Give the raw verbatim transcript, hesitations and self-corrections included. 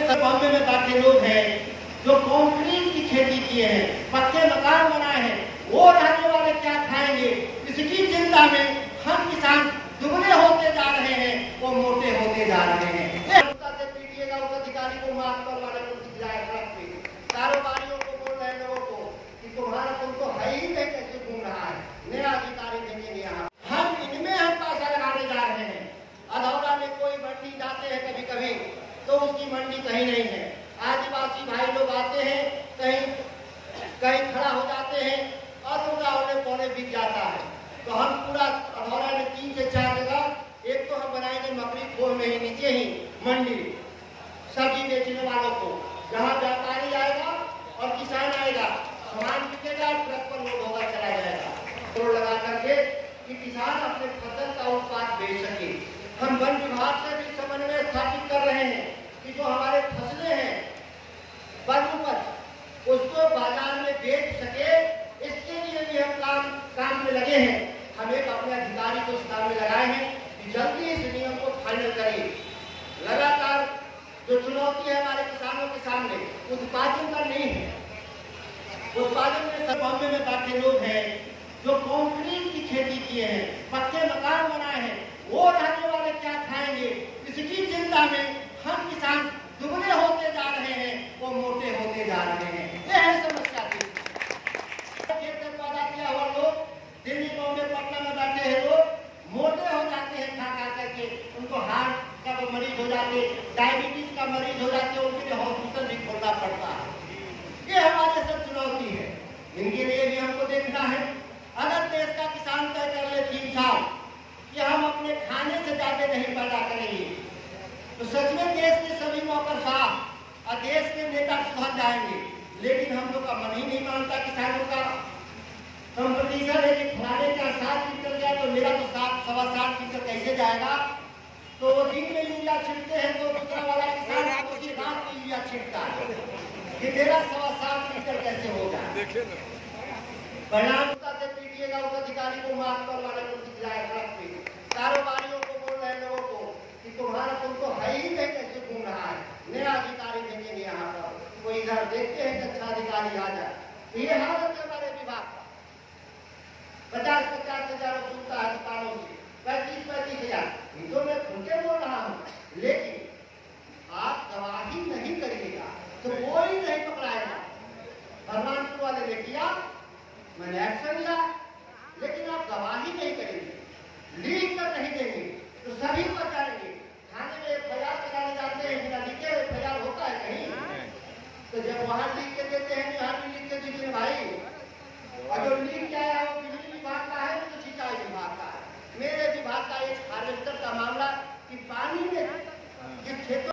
बॉम्बे में बैठे लोग हैं जो कंक्रीट की खेती किए हैं, पक्के मकान बनाए हैं, वो रहने वाले क्या खाएंगे, इसकी चिंता में हम किसान दुबले होते जा रहे हैं, वो मोटे होते जा रहे हैं। से पीटिएगा उस अधिकारी को, मार्ग पर वाले को दिख जाए सड़क पे, कारोबारियों को बोल रहे लोगों को कि तुम्हारा तुमको है ही नहीं, कैसे घूम रहा है, नया अधिकारी देंगे यहाँ। हम इनमें हम पैसा लगाने जा रहे हैं। अधौरा में कोई मंडी जाते हैं कभी कभी तो उसकी मंडी कहीं नहीं है। आदिवासी भाई लोग आते हैं, कहीं कहीं खड़ा हो जाते हैं और उनका औले पौले बिक जाता है। तो हम पूरा अधौरा में तीन से चार जगह, एक तो हम बनाएंगे मकड़ी खोल में ही नीचे ही मंडी, सब्जी बेचने वालों को, जहाँ व्यापारी आएगा और किसान आएगा, सामान बिकेगा, ट्रक पर लोड होगा, चला जाएगा, तोड़ लगा करके कि किसान अपने फसल का उत्पाद बेच सके। हम वन विभाग से भी समन्वय स्थापित कर रहे हैं कि जो हमारे फसलें हैं वन उपज, उसको बाजार में बेच सके, इसके लिए भी हम काम काम में लगे हैं। हम एक अपने अधिकारी को इस काम में लगाए हैं कि जल्दी इस नियम को फाइनल करें। लगातार जो चुनौती है हमारे किसानों के सामने, उत्पादन का नहीं है। उत्पादन में सब बॉम्बे में बैठे लोग हैं जो कंक्रीट की खेती किए हैं, पक्के मकान बनाए हैं, वो रहने वाले क्या खाएंगे, इसकी चिंता में हम किसान दुबले होते जा रहे हैं, वो मोटे होते जा रहे हैं। यह है समस्या थी। पैदा किया हुआ लोग दिल्ली, बॉम्बे, पटना में बैठे हैं लोग, मोटे हो जाते हैं खा खा करके, उनको हार्ट का तो मरीज हो जाते, डायबिटीज का मरीज हो जाते, उनके लिए हॉस्पिटल भी खोलना पड़ता है। ये हमारे सब चुनौती है, इनके लिए भी हमको देखना है। अगर देश का किसान तय कर ले तीन साल कि हम अपने खाने से ज्यादा नहीं पैदा करेंगे, तो सच में देश के सभी नौकर साहब और देश के नेता सुधर जाएंगे। लेकिन हम लोग का मन ही नहीं मानता। किसानों का कंपटीशन है कि फलाने का सात लीटर गया तो मेरा तो सात सवा सात लीटर कैसे जाएगा। तो वो दिन में यूरिया छिड़कते हैं तो दूसरा वाला किसान उसकी रात में यूरिया छिड़कता है कि मेरा सवा सात लीटर कैसे होगा। परिणाम से पीटिएगा उस अधिकारी को, मार्ग पर वाले को दिख जाए सड़क पे, कारोबारियों को बोल रहे लोगों को कि तुम्हारा तुमको है ही नहीं, कैसे घूम रहा है, नया अधिकारी देंगे यहाँ पर। कोई इधर देखते हैं कि अच्छा अधिकारी आ जाए। तो ये हालत है हमारे विभाग का। पचास पचास हजार वसूलता है दुकानों से, पैंतीस पैंतीस हजार। तो मैं खुल के बोल रहा हूँ, लेकिन आप गवाही नहीं करिएगा तो कोई नहीं पकड़ाएगा। भगवानपुर वाले ने किया, मैंने एक्शन लिया, लेकिन आप गवाही नहीं करेंगे, लीक कर नहीं देंगे तो सभी बचाएंगे। थाने में एफ आई आर कराने जाते हैं, बिना लिखे एफ आई आर होता है कहीं? तो जब वहां लिख के देते हैं, यहाँ भी लिख के दीजिए भाई। और जो लिख क्या है वो बिजली विभाग का है।